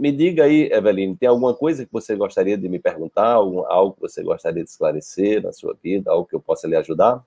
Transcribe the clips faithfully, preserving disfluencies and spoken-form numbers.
me diga aí, Eveline, tem alguma coisa que você gostaria de me perguntar, algum, algo que você gostaria de esclarecer na sua vida, algo que eu possa lhe ajudar?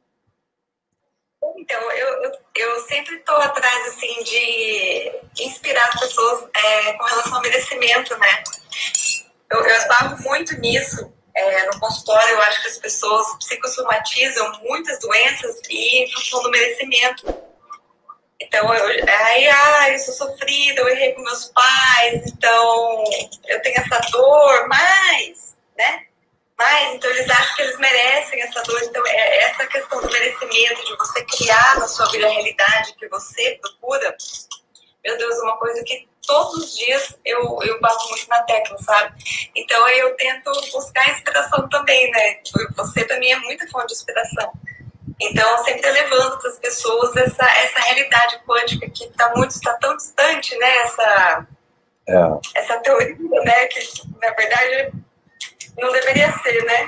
Então, eu, eu, eu sempre estou atrás, assim, de inspirar as pessoas é, com relação ao merecimento, né? Eu, eu esbarro muito nisso. É, no consultório, eu acho que as pessoas psicossomatizam muitas doenças e em função do merecimento. Então, eu, aí, ah, eu sou sofrida, eu errei com meus pais, então eu tenho essa dor, mas, né? Mas, então eles acham que eles merecem essa dor. Então, é essa questão do merecimento, de você criar na sua vida a realidade que você procura, meu Deus, é uma coisa que todos os dias eu, eu bato muito na tecla, sabe? Então, aí eu tento buscar inspiração também, né? Você, pra mim, é muita fonte de inspiração. Então, sempre levando para as pessoas essa, essa realidade quântica que está muito, está tão distante, né? Essa, é. essa teoria, né? Que, na verdade, não deveria ser, né?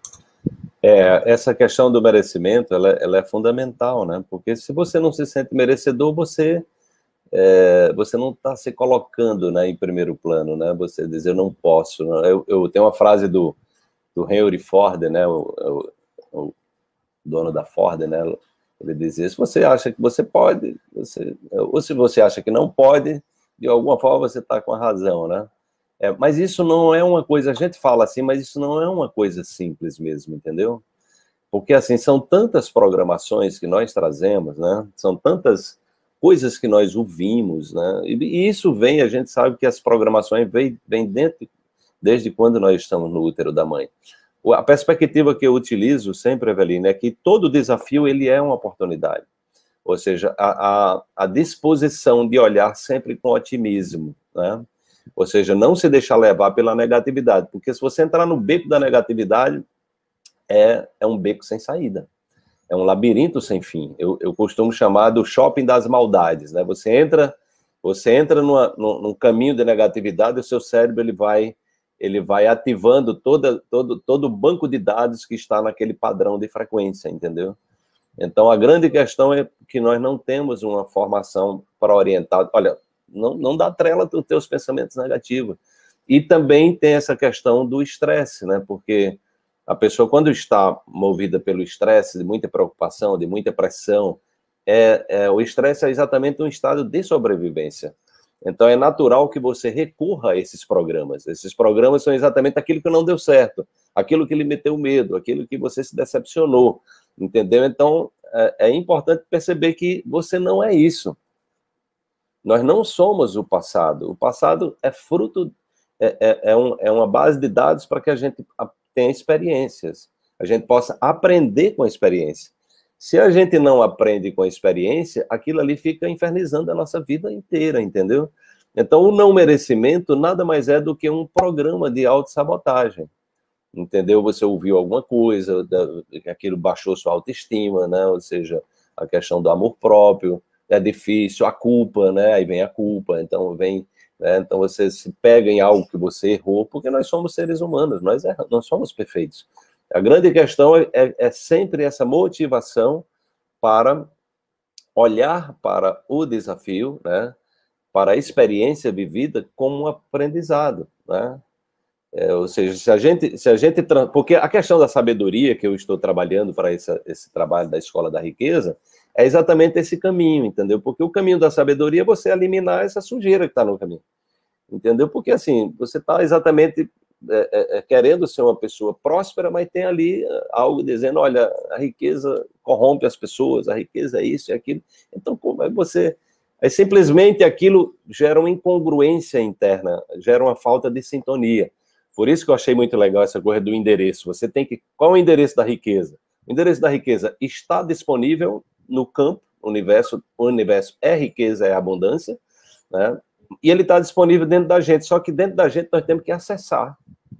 É, essa questão do merecimento, ela, ela é fundamental, né? Porque se você não se sente merecedor, você, é, você não está se colocando, né, em primeiro plano, né? Você diz, eu não posso. Né? Eu, eu tenho uma frase do, do Henry Ford, né? O, o, o dono da Ford, né? Ele dizia, se você acha que você pode, você, ou se você acha que não pode, de alguma forma você está com a razão, né? É, mas isso não é uma coisa, a gente fala assim, mas isso não é uma coisa simples mesmo, entendeu? Porque, assim, são tantas programações que nós trazemos, né? São tantas coisas que nós ouvimos, né? E, e isso vem, a gente sabe que as programações vêm, vêm dentro, desde quando nós estamos no útero da mãe. A perspectiva que eu utilizo sempre, Eveline, é que todo desafio, ele é uma oportunidade. Ou seja, a, a, a disposição de olhar sempre com otimismo, né? Ou seja, não se deixar levar pela negatividade, porque se você entrar no beco da negatividade, é, é um beco sem saída. É um labirinto sem fim. Eu, eu costumo chamar do shopping das maldades, né? Você entra, você entra numa, num, num caminho de negatividade, o seu cérebro ele vai, ele vai ativando toda, todo, todo o banco de dados que está naquele padrão de frequência, entendeu? Então, a grande questão é que nós não temos uma formação para orientar. Olha, não, não dá trela dos teus pensamentos negativos. E também tem essa questão do estresse, né? Porque a pessoa, quando está movida pelo estresse, de muita preocupação, de muita pressão, é, é, o estresse é exatamente um estado de sobrevivência. Então, é natural que você recorra a esses programas. Esses programas são exatamente aquilo que não deu certo, aquilo que lhe meteu medo, aquilo que você se decepcionou, entendeu? Então, é, é importante perceber que você não é isso. Nós não somos o passado. O passado é fruto, é, é, é, um, é uma base de dados para que a gente tenha experiências, a gente possa aprender com a experiência. Se a gente não aprende com a experiência, aquilo ali fica infernizando a nossa vida inteira, entendeu? Então, o não merecimento nada mais é do que um programa de autossabotagem, entendeu? Você ouviu alguma coisa, aquilo baixou sua autoestima, né? Ou seja, a questão do amor próprio, é difícil, a culpa, né? Aí vem a culpa, então vem, né? Então você se pega em algo que você errou, porque nós somos seres humanos, nós erramos, nós somos perfeitos. A grande questão é, é, é sempre essa motivação para olhar para o desafio, né? Para a experiência vivida como um aprendizado, né? É, ou seja, se a gente, se a gente, porque a questão da sabedoria que eu estou trabalhando para esse, esse trabalho da Escola da Riqueza é exatamente esse caminho, entendeu? Porque o caminho da sabedoria é você eliminar essa sujeira que está no caminho, entendeu? Porque assim, você está exatamente é, é, querendo ser uma pessoa próspera, mas tem ali algo dizendo, olha, a riqueza corrompe as pessoas, a riqueza é isso e aquilo. Então, como é você... É simplesmente aquilo gera uma incongruência interna, gera uma falta de sintonia. Por isso que eu achei muito legal essa coisa do endereço. Você tem que... Qual é o endereço da riqueza? O endereço da riqueza está disponível no campo, o universo, o universo é riqueza, é abundância, né? E ele está disponível dentro da gente, só que dentro da gente nós temos que acessar,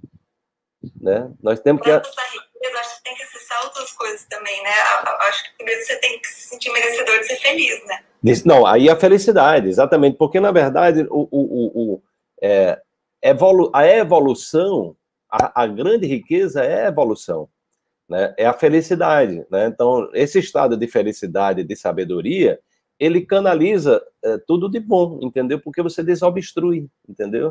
né? Nós temos que... Para acessar riqueza, acho que tem que acessar outras coisas também, né? Acho que primeiro você tem que se sentir merecedor de ser feliz, né? Não, aí a felicidade, exatamente, porque na verdade o, o, o, o, é, evolu a evolução, a, a grande riqueza é a evolução, né? É a felicidade, né? Então, esse estado de felicidade, de sabedoria, ele canaliza é, tudo de bom, entendeu? Porque você desobstrui, entendeu?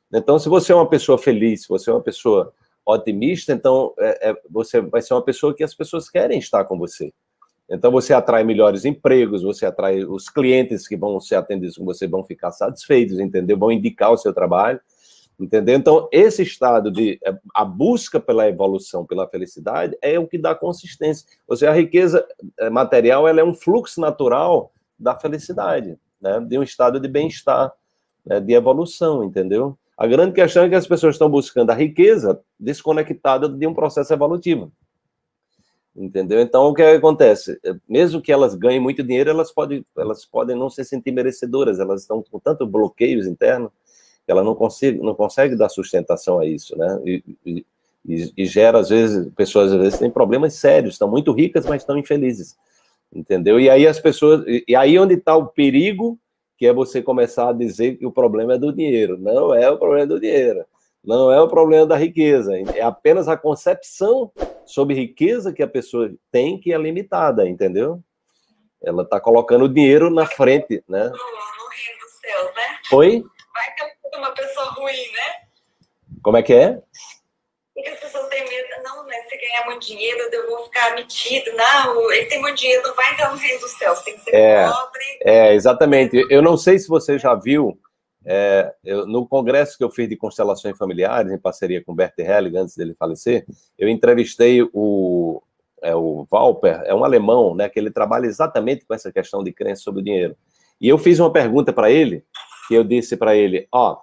Então, se você é uma pessoa feliz, se você é uma pessoa otimista, então é, é, você vai ser uma pessoa que as pessoas querem estar com você. Então, você atrai melhores empregos, você atrai os clientes que vão ser atendidos com você, vão ficar satisfeitos, entendeu? Vão indicar o seu trabalho, entendeu? Então, esse estado de a busca pela evolução, pela felicidade, é o que dá consistência. Ou seja, a riqueza material, ela é um fluxo natural da felicidade, né? De um estado de bem-estar, né? De evolução, entendeu? A grande questão é que as pessoas estão buscando a riqueza desconectada de um processo evolutivo. Entendeu? Então, o que acontece? Mesmo que elas ganhem muito dinheiro, elas podem, elas podem não se sentir merecedoras, elas estão com tanto bloqueios internos que ela não consegue, não consegue dar sustentação a isso, né? E, e, e gera, às vezes, pessoas às vezes têm problemas sérios, estão muito ricas, mas estão infelizes. Entendeu? E aí as pessoas... E aí onde está o perigo, que é você começar a dizer que o problema é do dinheiro. Não é o problema do dinheiro. Não é o problema da riqueza. É apenas a concepção sobre riqueza que a pessoa tem que é limitada, entendeu? Ela está colocando o dinheiro na frente, né? No, no reino dos céus, né? Oi? Vai que é uma pessoa ruim, né? Como é que é? Porque as pessoas têm medo, não, né? Se ganhar muito dinheiro, eu vou ficar metido. Não, ele tem muito dinheiro, não vai entrar no reino dos céus, tem que ser é, pobre. É, exatamente. Eu não sei se você já viu, é, eu, no congresso que eu fiz de constelações familiares, em parceria com o Bert Hellinger, antes dele falecer, eu entrevistei o, é, o Walper, é um alemão, né, que ele trabalha exatamente com essa questão de crença sobre o dinheiro. E eu fiz uma pergunta para ele, que eu disse para ele, ó,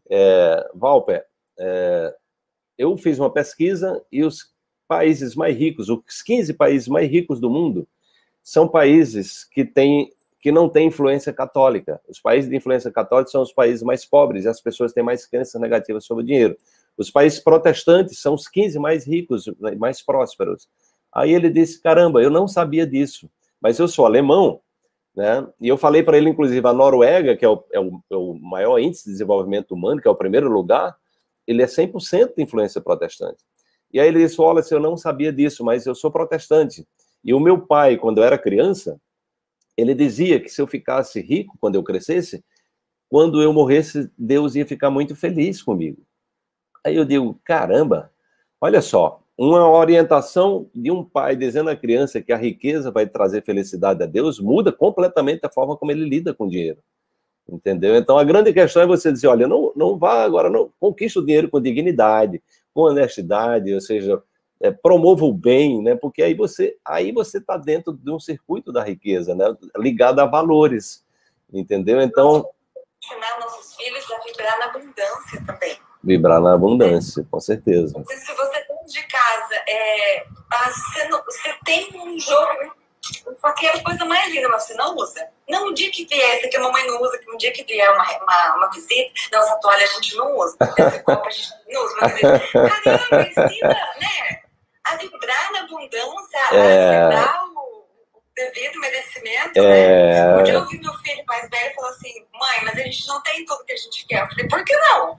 é, Walper, é, eu fiz uma pesquisa e os países mais ricos, os quinze países mais ricos do mundo, são países que, têm, que não têm influência católica. Os países de influência católica são os países mais pobres e as pessoas têm mais crenças negativas sobre o dinheiro. Os países protestantes são os quinze mais ricos, mais prósperos. Aí ele disse, caramba, eu não sabia disso, mas eu sou alemão, né? E eu falei para ele, inclusive, a Noruega, que é o, é, o, é o maior índice de desenvolvimento humano, que é o primeiro lugar, ele é cem por cento de influência protestante. E aí ele disse, olha, eu não sabia disso, mas eu sou protestante. E o meu pai, quando eu era criança, ele dizia que se eu ficasse rico quando eu crescesse, quando eu morresse, Deus ia ficar muito feliz comigo. Aí eu digo, caramba, olha só, uma orientação de um pai dizendo à criança que a riqueza vai trazer felicidade a Deus muda completamente a forma como ele lida com o dinheiro. Entendeu? Então, a grande questão é você dizer, olha, não, não vá agora, não conquista o dinheiro com dignidade, com honestidade, ou seja, é, promova o bem, né? Porque aí você aí você está dentro de um circuito da riqueza, né? Ligado a valores, entendeu? Então... ensinar nossos filhos a vibrar na abundância também. Vibrar na abundância, com certeza. Se você dentro de casa, é, você, não, você tem um jogo... qualquer coisa mais linda, mas você não usa. Não, um dia que vier, essa que a mamãe não usa, que um dia que vier uma, uma, uma visita, não, essa toalha a gente não usa, esse copo a gente não usa, mas caramba, ensina, né, a vibrar na abundância, é... a dar o, o devido merecimento, é... né. Um dia eu ouvi meu filho mais velho falar assim, mãe, mas a gente não tem tudo que a gente quer. Eu falei, por que não?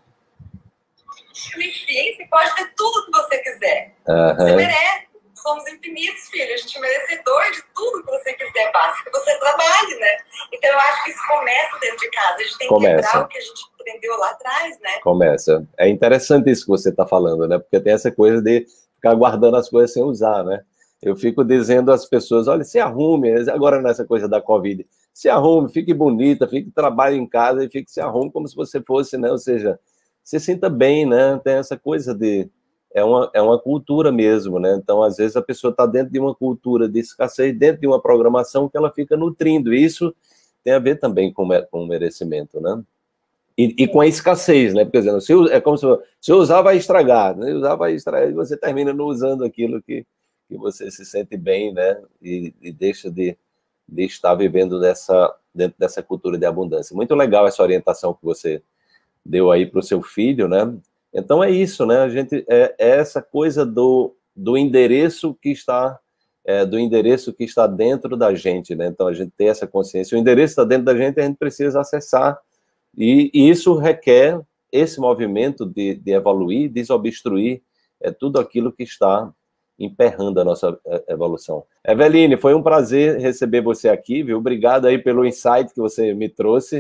Eu falei, sim, você pode ter tudo que você quiser. Uhum. Você merece. Somos infinitos, filho. A gente é merecedor de tudo que você quiser, basta que você trabalhe, né? Então, eu acho que isso começa dentro de casa. A gente tem começa. que quebrar o que a gente aprendeu lá atrás, né? Começa. É interessante isso que você está falando, né? Porque tem essa coisa de ficar guardando as coisas sem usar, né? Eu fico dizendo às pessoas, olha, se arrume, agora nessa coisa da Covid, se arrume, fique bonita, fique, trabalhe em casa e fique se arrume como se você fosse, né? Ou seja, se sinta bem, né? Tem essa coisa de... É uma, é uma cultura mesmo, né? Então, às vezes, a pessoa está dentro de uma cultura de escassez, dentro de uma programação que ela fica nutrindo. E isso tem a ver também com, com o merecimento, né? E, e com a escassez, né? Porque, dizendo, se, é como se, se usar, vai estragar. Né? Usar, vai estragar, e você termina não usando aquilo que, que você se sente bem, né? E, e deixa de, de estar vivendo dessa, dentro dessa cultura de abundância. Muito legal essa orientação que você deu aí para o seu filho, né? Então é isso, né? A gente é, é essa coisa do, do endereço que está é, do endereço que está dentro da gente, né? Então a gente tem essa consciência. O endereço está dentro da gente, a gente precisa acessar e, e isso requer esse movimento de, de evoluir, desobstruir é tudo aquilo que está emperrando a nossa evolução. Eveline, foi um prazer receber você aqui, viu? Obrigado aí pelo insight que você me trouxe.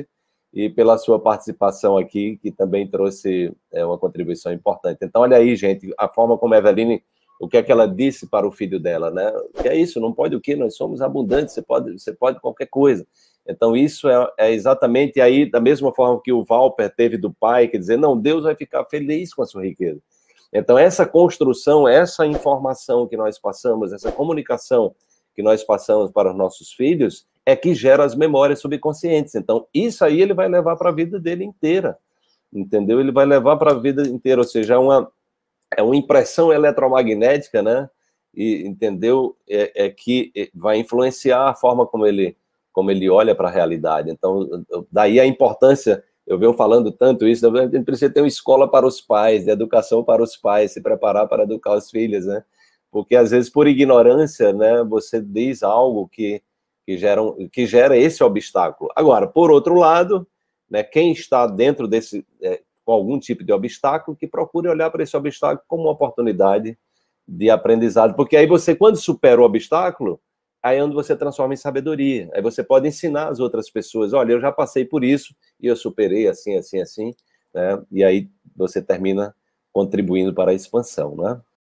e pela sua participação aqui, que também trouxe é, uma contribuição importante. Então, olha aí, gente, a forma como a Eveline, o que é que ela disse para o filho dela, né? Que é isso, não pode o quê? Nós somos abundantes, você pode, você pode qualquer coisa. Então, isso é, é exatamente aí, da mesma forma que o Valper teve do pai, quer dizer, não, Deus vai ficar feliz com a sua riqueza. Então, essa construção, essa informação que nós passamos, essa comunicação que nós passamos para os nossos filhos, é que gera as memórias subconscientes. Então, isso aí ele vai levar para a vida dele inteira, entendeu? Ele vai levar para a vida inteira, ou seja, é uma, é uma impressão eletromagnética, né? E, entendeu? É, é que vai influenciar a forma como ele, como ele olha para a realidade. Então, daí a importância, eu venho falando tanto isso, a gente precisa ter uma escola para os pais, de educação para os pais, se preparar para educar os filhos, né? Porque, às vezes, por ignorância, né, você diz algo que, que, gera, que gera esse obstáculo. Agora, por outro lado, né, quem está dentro desse, é, com algum tipo de obstáculo, que procure olhar para esse obstáculo como uma oportunidade de aprendizado. Porque aí você, quando supera o obstáculo, aí é onde você transforma em sabedoria. Aí você pode ensinar as outras pessoas, olha, eu já passei por isso, e eu superei assim, assim, assim, né? E aí você termina contribuindo para a expansão, né?